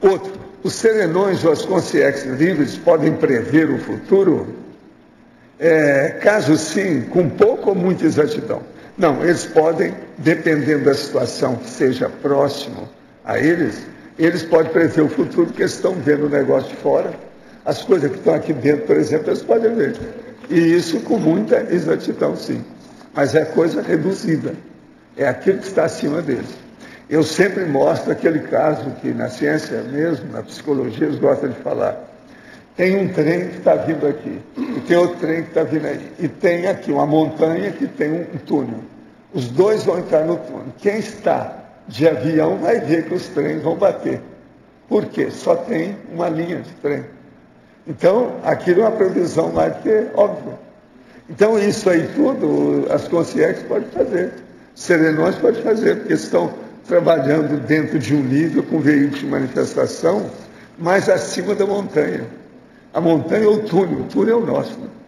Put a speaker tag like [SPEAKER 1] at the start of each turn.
[SPEAKER 1] Outro, os serenões ou as consciências livres podem prever o futuro? Caso sim, com pouco ou muita exatidão. Não, eles podem, dependendo da situação que seja próximo a eles podem prever o futuro, porque eles estão vendo o negócio de fora. As coisas que estão aqui dentro, por exemplo, eles podem ver. E isso com muita exatidão, sim. Mas é coisa reduzida. É aquilo que está acima deles. Eu sempre mostro aquele caso que na ciência mesmo, na psicologia, eles gostam de falar. Tem um trem que está vindo aqui, e tem outro trem que está vindo aí. E tem aqui uma montanha que tem um túnel. Os dois vão entrar no túnel. Quem está de avião vai ver que os trens vão bater. Por quê? Só tem uma linha de trem. Então, aquilo é uma previsão mais do que óbvio. Então, isso aí tudo, as consciências podem fazer. Serenões podem fazer, porque estão trabalhando dentro de um nível com veículo de manifestação mais acima da montanha. A montanha é o túnel é o nosso.